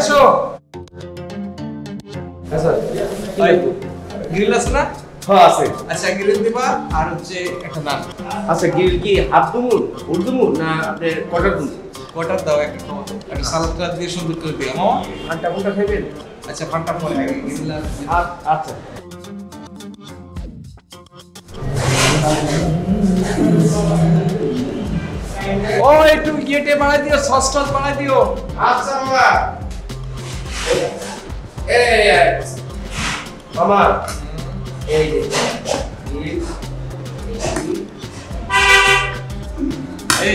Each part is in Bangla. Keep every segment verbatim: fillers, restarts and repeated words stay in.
আসো। আচ্ছা গ্রিল আছে না? হ্যাঁ আছে। আচ্ছা গ্রিল দিবা আর হচ্ছে একটা নান। আচ্ছা গ্রিল কি হাফ দুমুর উর্দুমুর না আপনি কটার দুমুর? কটার দাও একটা খাওয়া তো। একটা সালাদটা দিয়ে সুন্দর করে দিও মামা। ফান্টা কোনটা খাইবেন? আচ্ছা ফান্টা পরে আগে গ্রিল আর আচ্ছা ও একটু গেটে বানাই দিও, সস টস বানাই দিও। আচ্ছা মামা। এই এই মামা এই যে এই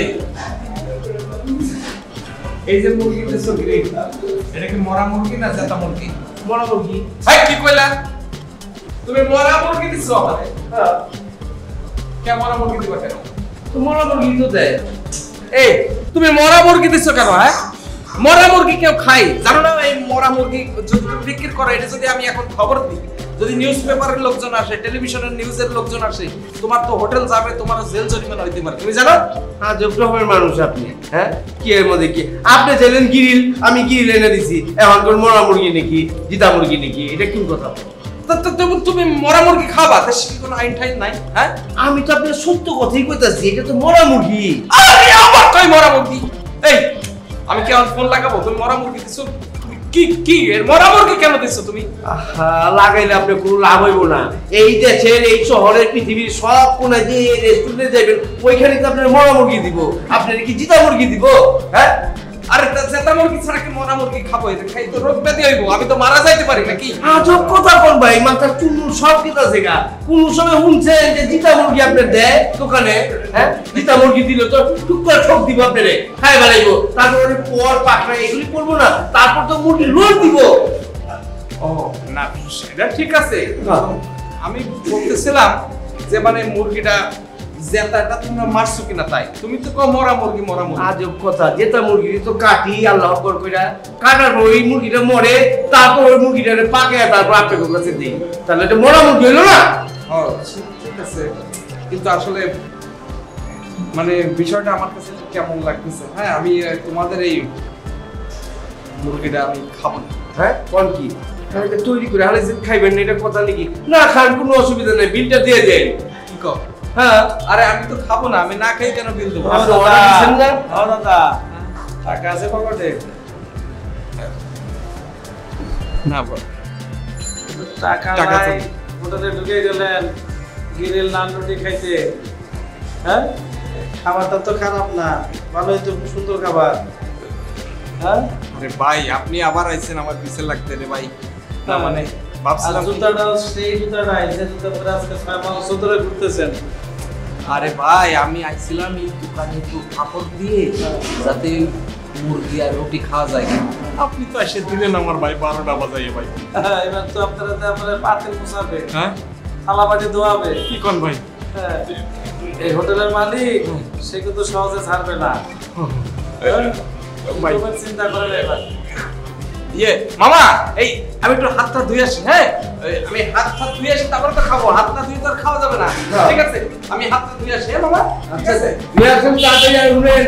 এই যে মুরগি দিছো গ্রিল, এটা কি মরা মুরগি না জেতা মুরগি? মরা মুরগি। ভাই কি কইলা? তুমি মরা মুরগি দিছো আমারে? হ্যাঁ কে মরা মুরগি দিবা কেন? তো মরা মুরগি তো দেয়। এই তুমি মরা মুরগি দিছো কেন? হ্যাঁ মরা মুরগি কেউ খায় জানো না? এই মরা মুরগি যদি বিক্রি করে, এটা যদি আমি এখন খবর দিই, যদি নিউজ পেপারের লোকজন আসে, টেলিভিশনের নিউজের লোকজন আসে, তোমার তো হোটেল যাবে, তোমার জেল জরিমানা হইতে পারে, তুমি জানো? হ্যাঁ যোগ্য রকমের মানুষ আপনি। হ্যাঁ কি এর মধ্যে কি আপনি চাইলেন গিরিল, আমি গিরিল এনে দিছি, এখন কোন মরা মুরগি নাকি জিতা মুরগি নাকি, এটা কি কথা? তুমি মরা মুরগি খাবা, দেশে কি কোনো আইন টাইন নাই? হ্যাঁ আমি তো আপনার সত্য কথাই কইতাছি, এটা তো মরা মুরগি। আরে আবার কই মরা মুরগি? এই আমি কি আমার ফোন লাগাবো? তুমি মরা মুরগি দিছো? কি কি এর মরা মুরগি কেন দিছো তুমি? আহা লাগাইলে আপনি কোনো লাভ হইব না। এই দেশের এই শহরের পৃথিবীর সব কোনায় যে রেস্টুরেন্টে যাবেন ওইখানে তো আপনার মরা মুরগি দিব, আপনার কি জিতা মুরগি দিব? হ্যাঁ আরে জেতা মুরগি ছাড়া কি মরা মুরগি খাবো? এটা খাই তো রোগ ব্যাধি হইব, আমি তো মারা যাইতে পারি নাকি? আজব কথা কোন ভাই, মাথার চুল সব কিতা জায়গা। কোন সময় শুনছেন যে জিতা মুরগি আপনার দেয় দোকানে? হ্যাঁ জিতা মুরগি দিলে তো টুক করে ঠক দিব আপনারে, খাই বেলাইব, তারপর পর পাখনা এগুলি করবো না, তারপর তো মুরগি লোড দিব। ও না সেটা ঠিক আছে, আমি বলতেছিলাম যে মানে মুরগিটা জেতাটা তোমরা মারছো কিনা তাই। তুমি তো কও মরা মুরগি মরা মুরগি। আজব কথা, যেটা মুরগি তো কাটি আল্লাহ আকবার কইরা, কাটার পর ওই মুরগিটা মরে, তারপর ওই মুরগিটারে পাকে, তারপর আপনাদের কাছে দিই, তাহলে এটা মরা মুরগি হলো না? হ্যাঁ ঠিক আছে, কিন্তু আসলে মানে বিষয়টা আমার কাছে কেমন লাগতেছে। হ্যাঁ আমি তোমাদের এই মুরগিটা আমি খাবো না। হ্যাঁ কোন কি এটা তৈরি করে হালে খাইবেন না, এটা কথা নাকি? না খান কোনো অসুবিধা নেই, বিলটা দিয়ে দেন। কি কও? হ্যাঁ আরে আমি তো খাবো না, আমি না খাই কেন বিল দেবো? আপনি অর্ডার দিচ্ছেন না? ও দাদা টাকা আছে পকেটে? না বল টাকা টাকা নাই, তো- হোটেলে ঢুকে গেলেন গ্রিল নান রুটি খাইতে। হ্যাঁ খাবারটা তো খারাপ না, ভালোই তো, সুন্দর খাবার। হ্যাঁ আরে ভাই আপনি আবার আইছেন আমার পিছে লাগতে রে ভাই। না হ্যাঁ। মানে আর ভাবছিলাম কি- জুতাটাও সেই জুতা নাই যে জুতা পরে আজকে ছয় মাস ধরে ঘুরতেছেন। আরে ভাই আমি আইছিলাম এই দোকানে একটু কাপড় দিয়ে যাতে মুরগি আর রুটি খাওয়া যায়। আপনি তো এসে দিলেন আমার ভাই বারোটা বাজাইয়ে ভাই। হ্যাঁ, এবার তো আপনারা তো আমাদের পাতে মুছাবে, হ্যাঁ থালা বাটি ধোয়াবে। কি কোন ভাই? হ্যাঁ, এই হোটেলের মালিক সে কিন্তু সহজে ছাড়বে না। হ্যাঁ, ভাই এবার চিন্তা করেন এবার। ইয়ে মামা এই আমি একটু হাতটা ধুয়ে আসি। হ্যাঁ এই, আমি হাতটা ধুয়ে আসি তারপরে তো খাবো, হাতটা ধুয়ে তো আর খাওয়া যাবে না। হ্যাঁ। ঠিক আছে আমি হাতটা ধুয়ে আসি। হ্যাঁ মামা ঠিক আছে। নিয়ে আসুন তাড়াতাড়ি আর শুনেন।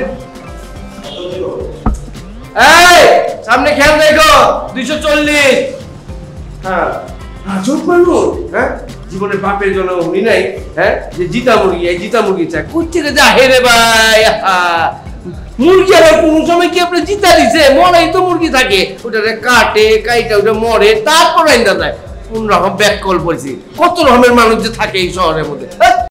এই সামনে খেয়াল দেখো, দুইশো চল্লিশ। হ্যাঁ আজব মানুষ। হ্যাঁ জীবনের বাপের জন্য উনি নাই। হ্যাঁ যে জিতা মুরগি, এই জিতা মুরগি চাই কই থেকে যা হেরে ভাই। আহা, মুরগি আবার কোন সময় কি আপনি জিতা দিছে? মরাই তো মুরগি থাকে, ওটারে কাটে কাইটা ওটা মরে তারপর আইন্দা যায়। কোন রকম ব্যাক কল পড়ছি, কত রকমের মানুষ যে থাকে এই শহরের মধ্যে।